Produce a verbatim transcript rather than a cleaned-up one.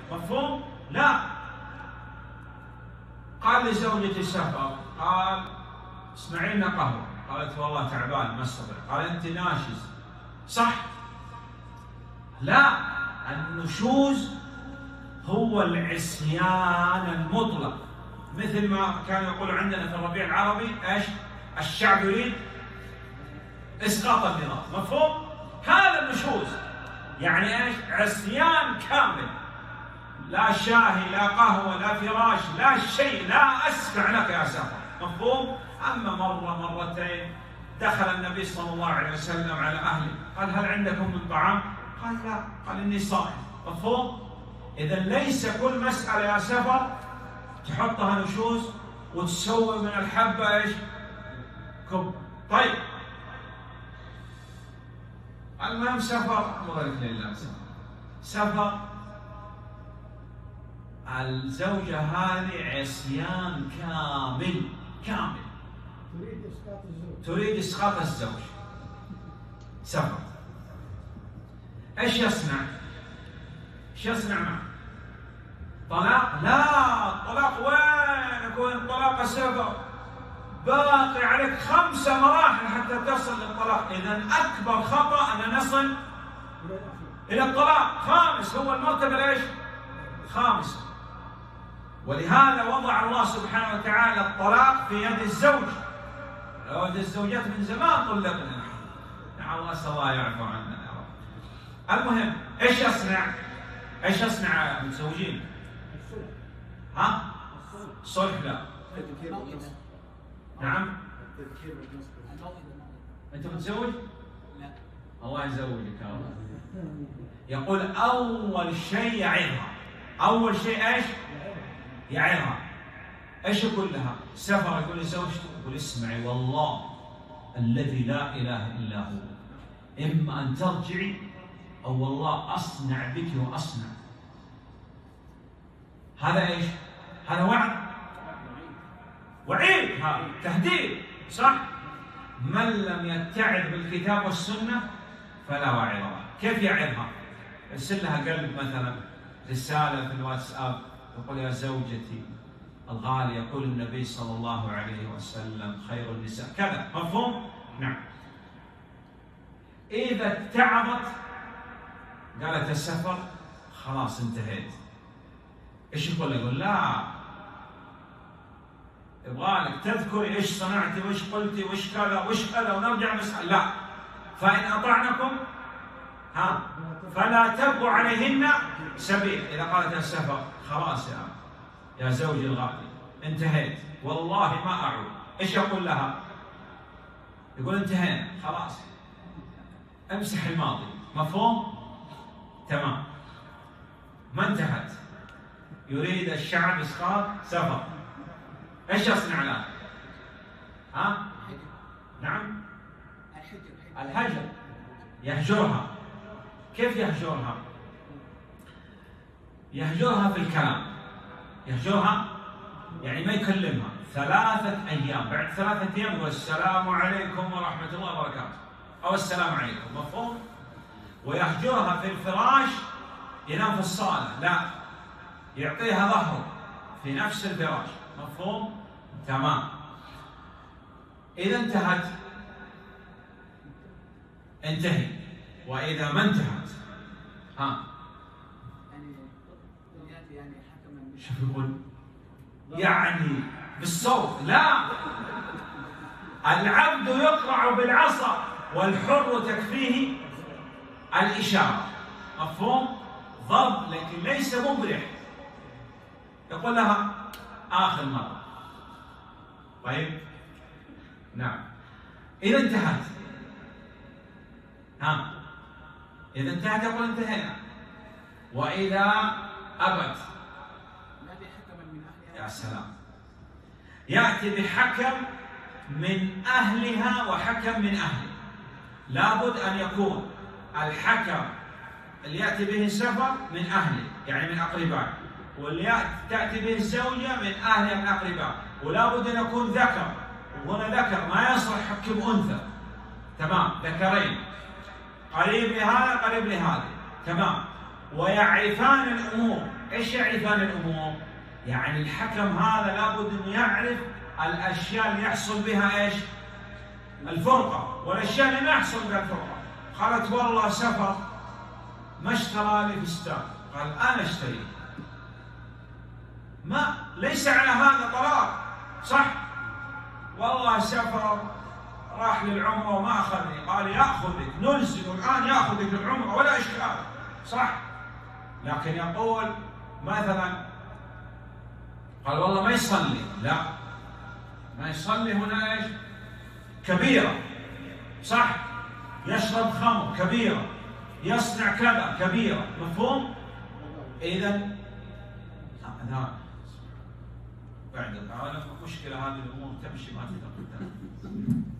مفهوم؟ لا. قال لزوجتي سفر، قال اسمعي لنا قهوة، قالت والله تعبان ما استطيع، قال أنت ناشز، صح؟ لا، النشوز هو العصيان المطلق، مثل ما كان يقول عندنا في الربيع العربي ايش؟ الشعب يريد اسقاط النظام، مفهوم؟ هذا النشوز، يعني ايش؟ عصيان كامل، لا شاهي لا قهوه لا فراش لا شيء، لا اسمع لك يا سفر، مفهوم؟ اما مره مرتين دخل النبي صلى الله عليه وسلم على اهله، قال هل عندكم من طعام؟ قال لا، قال اني صائم، مفهوم؟ اذا ليس كل مساله يا سفر تحطها نشوز وتسوي من الحبه ايش؟ كب. طيب المهم سفر، امرك لله، سفر سفر الزوجه هذه عصيان كامل كامل، تريد اسقاط الزوج، تريد اسقاط الزوج، سفر. ايش يصنع؟ ايش يصنع معه؟ طلاق؟ لا، طلاق وين يكون طلاق سفر؟ باقي عليك خمسة مراحل حتى تصل للطلاق، إذا أكبر خطأ أن نصل إلى الطلاق، خامس هو المرتبة ليش؟ خامسة. ولهذا وضع الله سبحانه وتعالى الطلاق في يد الزوج. لو يد الزوجات من زمان طلقنا، نعم الله أسأل الله يعفو عنا يا رب. المهم إيش يصنع؟ إيش يصنع المتزوجين؟ ها؟ الصلح لا. نعم؟ أنت متزوج؟ لا. الله يزوجك يا رب. يقول أول شيء يعظها، أول شيء إيش؟ يعظها. إيش يقول لها؟ سفر يقول لزوجته، يقول اسمعي والله الذي لا إله إلا هو، إما أن ترجعي أو والله أصنع بك وأصنع. هذا إيش؟ هذا وعد، وعيد، هذا تهديد، صح؟ من لم يتعظ بالكتاب والسنة فلا واعظ له. كيف يعظها؟ يرسل لها قلب مثلا، رسالة في الواتساب، يقول يا زوجتي الغالية يقول النبي صلى الله عليه وسلم خير النساء كذا، مفهوم؟ نعم. إذا اتعظت قالت السفر خلاص انتهيت. ايش يقول؟ يقول لا، يبغالك تذكري ايش صنعتي وايش قلتي وايش كذا وايش كذا ونرجع مسألة. لا، فإن أطعنكم ها فلا تبغوا عليهن سبيل. إذا قالت السفر خلاص يا يا زوجي الغالي انتهيت والله ما أعود، ايش يقول لها؟ يقول انتهينا خلاص، امسح الماضي، مفهوم؟ تمام. ما انتهت، يريد الشعب اسقاط سفر، ايش يصنع الان؟ ها؟ نعم؟ الهجر، يهجرها. كيف يهجرها؟ يهجرها في الكلام، يهجرها يعني ما يكلمها ثلاثة أيام، بعد ثلاثة أيام يقول السلام عليكم ورحمة الله وبركاته أو السلام عليكم، مفهوم؟ ويهجرها في الفراش، ينام في الصالة، لا، يعطيها ظهره في نفس الفراش، مفهوم؟ تمام. إذا انتهت انتهي، وإذا ما انتهت ها يعني حكما، شوف يقول يعني بالصوت، لا، العبد يقرع بالعصا والحر تكفيه الإشارة، مفهوم؟ ضرب لكن ليس مبرح. يقول لها آخر مرة. طيب؟ نعم. إذا انتهت ها إذا انتهت يقول انتهينا. وإذا أبت يا سلام، يأتي بحكم من أهلها وحكم من أهله. لابد أن يكون الحكم اللي يأتي به السفر من أهله يعني من أقربائه، واللي تأتي به الزوجة من أهلها من أقربائه، ولابد أن يكون ذكر، وهنا ذكر ما يصلح حكم أنثى، تمام، ذكرين قريب لهذا قريب لهذا، تمام. ويعرفان الأمور. إيش يعرفان الأمور؟ يعني الحكم هذا لابد أن يعرف الأشياء اللي يحصل بها إيش؟ الفرقة، والأشياء اللي ما يحصل بها الفرقة. قالت والله سفر ما اشترى لي فستان، قال أنا اشتري. ما ليس على هذا طلاق، صح؟ والله سفر راح للعمرة وما أخذني، قال يأخذك، نلزم الآن يأخذك للعمرة ولا إشكال، صح؟ لكن يقول مثلا قال والله ما يصلي، لا ما يصلي هنا ايش؟ كبيرة، صح؟ يشرب خمر كبيرة، يصنع كذا كبيرة، مفهوم؟ إذا لا بعد المشكلة هذه الأمور تمشي ما تقدر.